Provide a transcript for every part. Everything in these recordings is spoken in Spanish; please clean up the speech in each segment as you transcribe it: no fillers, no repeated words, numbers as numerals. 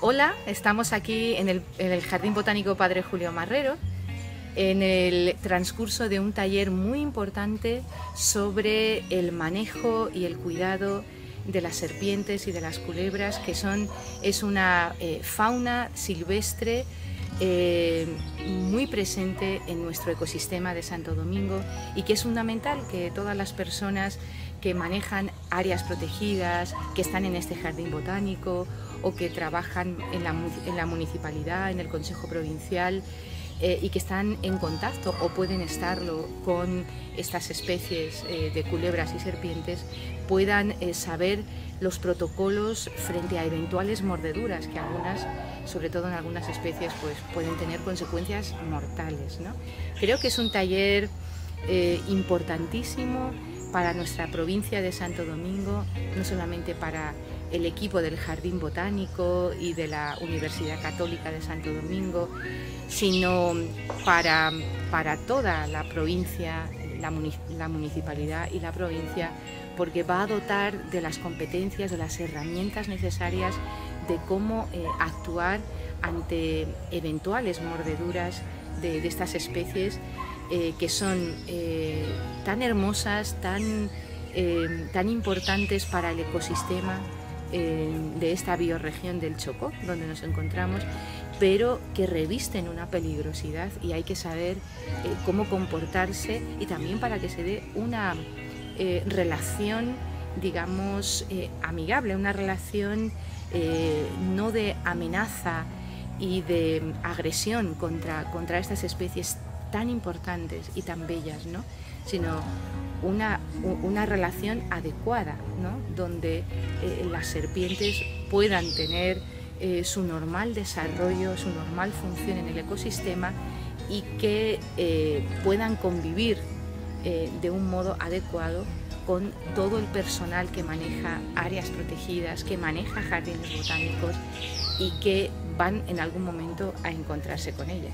Hola, estamos aquí en el Jardín Botánico Padre Julio Marrero, en el transcurso de un taller muy importante sobre el manejo y el cuidado de las serpientes y de las culebras, que es una fauna silvestre muy presente en nuestro ecosistema de Santo Domingo, y que es fundamental que todas las personas que manejan áreas protegidas, que están en este jardín botánico o que trabajan en la municipalidad, en el Consejo Provincial, y que están en contacto o pueden estarlo con estas especies de culebras y serpientes, puedan saber los protocolos frente a eventuales mordeduras, que algunas, sobre todo en algunas especies, pues pueden tener consecuencias mortales, ¿no? Creo que es un taller importantísimo para nuestra provincia de Santo Domingo, no solamente para el equipo del Jardín Botánico y de la Universidad Católica de Santo Domingo, sino para toda la provincia, la municipalidad y la provincia, porque va a dotar de las competencias, de las herramientas necesarias de cómo actuar ante eventuales mordeduras de estas especies que son tan hermosas, tan importantes para el ecosistema de esta bioregión del Chocó, donde nos encontramos, pero que revisten una peligrosidad, y hay que saber cómo comportarse, y también para que se dé una relación, digamos, amigable, una relación no de amenaza y de agresión contra estas especies tan importantes y tan bellas, ¿no? Sino una relación adecuada, ¿no? Donde las serpientes puedan tener su normal desarrollo, su normal función en el ecosistema, y que puedan convivir de un modo adecuado con todo el personal que maneja áreas protegidas, que maneja jardines botánicos y que van en algún momento a encontrarse con ellas.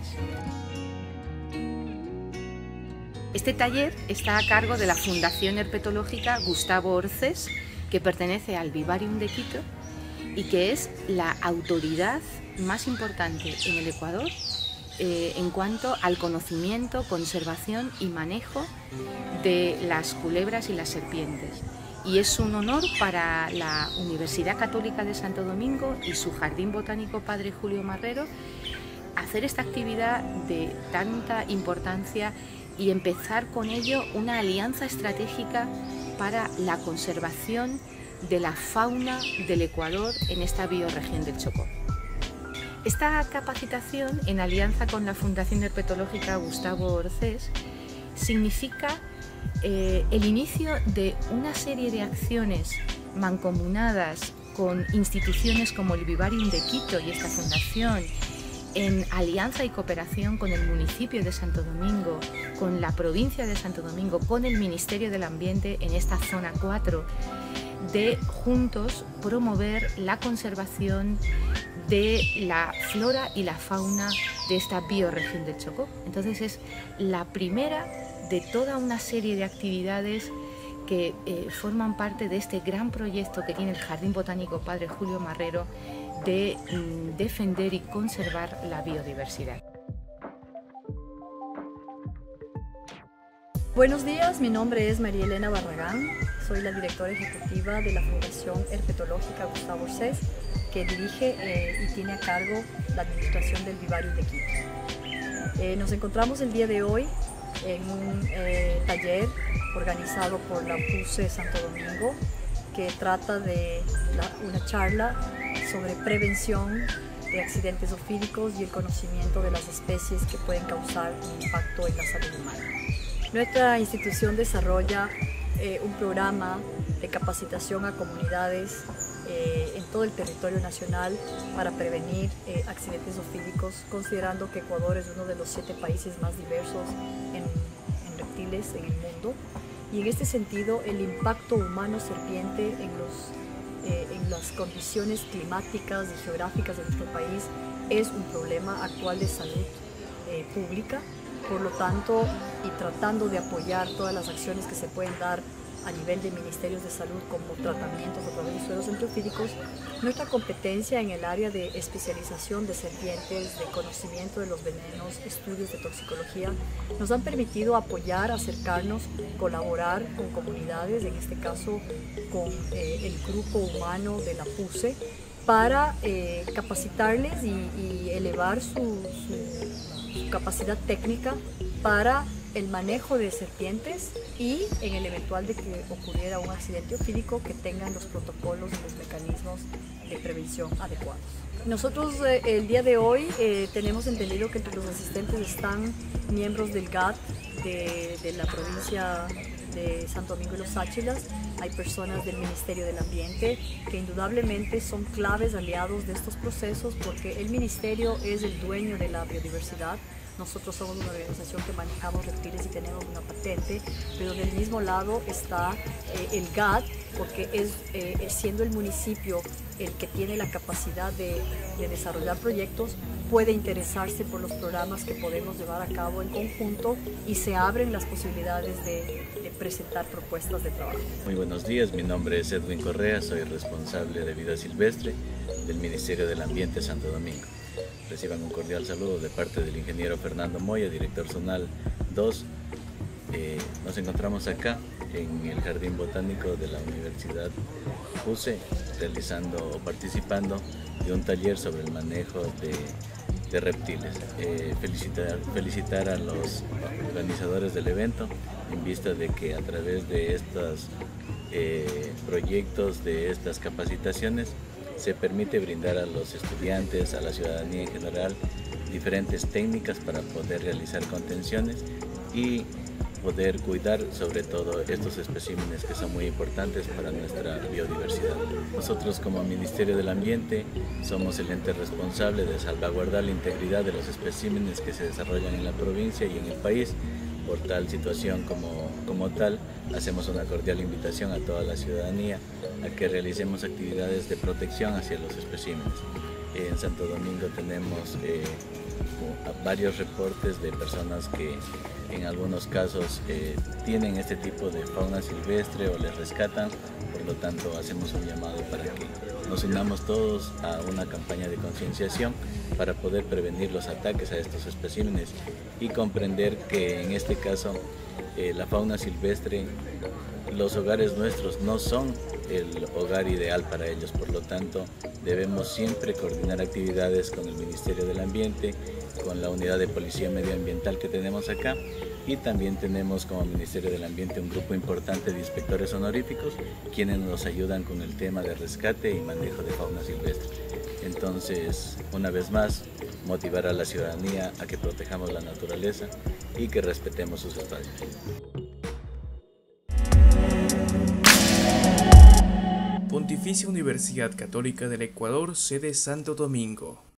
Este taller está a cargo de la Fundación Herpetológica Gustavo Orcés, que pertenece al Vivarium de Quito y que es la autoridad más importante en el Ecuador en cuanto al conocimiento, conservación y manejo de las culebras y las serpientes. Y es un honor para la Universidad Católica de Santo Domingo y su Jardín Botánico Padre Julio Marrero hacer esta actividad de tanta importancia y empezar con ello una alianza estratégica para la conservación de la fauna del Ecuador en esta bioregión del Chocó. Esta capacitación, en alianza con la Fundación Herpetológica Gustavo Orcés, significa el inicio de una serie de acciones mancomunadas con instituciones como el Vivarium de Quito y esta fundación, en alianza y cooperación con el municipio de Santo Domingo, con la provincia de Santo Domingo, con el Ministerio del Ambiente en esta zona 4, de juntos promover la conservación de la flora y la fauna de esta bioregión del Chocó. Entonces es la primera de toda una serie de actividades que forman parte de este gran proyecto que tiene el Jardín Botánico Padre Julio Marrero de defender y conservar la biodiversidad. Buenos días, mi nombre es María Elena Barragán, soy la directora ejecutiva de la Fundación Herpetológica Gustavo Orcés, que dirige y tiene a cargo la administración del Vivarium de Quito. Nos encontramos el día de hoy en un taller organizado por la PUCE Santo Domingo, que trata de una charla sobre prevención de accidentes zoofílicos y el conocimiento de las especies que pueden causar un impacto en la salud humana. Nuestra institución desarrolla un programa de capacitación a comunidades en todo el territorio nacional para prevenir accidentes zoofílicos, considerando que Ecuador es uno de los 7 países más diversos en reptiles en el mundo. Y en este sentido, el impacto humano-serpiente en las condiciones climáticas y geográficas de nuestro país es un problema actual de salud pública. Por lo tanto, y tratando de apoyar todas las acciones que se pueden dar a nivel de ministerios de salud como tratamientos a través de sueros enteofílicos, nuestra competencia en el área de especialización de serpientes, de conocimiento de los venenos, estudios de toxicología, nos han permitido apoyar, acercarnos, colaborar con comunidades, en este caso con el grupo humano de la PUCE, para capacitarles y elevar su capacidad técnica para el manejo de serpientes y en el eventual de que ocurriera un accidente oofídico que tengan los protocolos y los mecanismos de prevención adecuados. Nosotros el día de hoy tenemos entendido que entre los asistentes están miembros del GAT de la provincia de Santo Domingo y Los Áchilas, hay personas del Ministerio del Ambiente que indudablemente son claves aliados de estos procesos porque el Ministerio es el dueño de la biodiversidad. Nosotros somos una organización que manejamos reptiles y tenemos una patente, pero del mismo lado está el GAT, porque siendo el municipio el que tiene la capacidad de desarrollar proyectos, puede interesarse por los programas que podemos llevar a cabo en conjunto y se abren las posibilidades de presentar propuestas de trabajo. Muy buenos días, mi nombre es Edwin Correa, soy responsable de vida silvestre del Ministerio del Ambiente Santo Domingo. Reciban un cordial saludo de parte del ingeniero Fernando Moya, director zonal 2. Nos encontramos acá en el Jardín Botánico de la Universidad PUCE, realizando o participando de un taller sobre el manejo de reptiles. Felicitar a los organizadores del evento en vista de que a través de estos proyectos, de estas capacitaciones, se permite brindar a los estudiantes, a la ciudadanía en general, diferentes técnicas para poder realizar contenciones y poder cuidar sobre todo estos especímenes que son muy importantes para nuestra biodiversidad. Nosotros como Ministerio del Ambiente somos el ente responsable de salvaguardar la integridad de los especímenes que se desarrollan en la provincia y en el país. Por tal situación como tal, hacemos una cordial invitación a toda la ciudadanía a que realicemos actividades de protección hacia los especímenes. En Santo Domingo tenemos varios reportes de personas que en algunos casos tienen este tipo de fauna silvestre o les rescatan, por lo tanto hacemos un llamado para que nos unamos todos a una campaña de concienciación para poder prevenir los ataques a estos especímenes y comprender que en este caso la fauna silvestre, los hogares nuestros no son el hogar ideal para ellos, por lo tanto debemos siempre coordinar actividades con el Ministerio del Ambiente, con la unidad de policía medioambiental que tenemos acá y también tenemos como Ministerio del Ambiente un grupo importante de inspectores honoríficos quienes nos ayudan con el tema de rescate y manejo de fauna silvestre. Entonces, una vez más, motivar a la ciudadanía a que protejamos la naturaleza y que respetemos sus espacios. Pontificia Universidad Católica del Ecuador, sede Santo Domingo.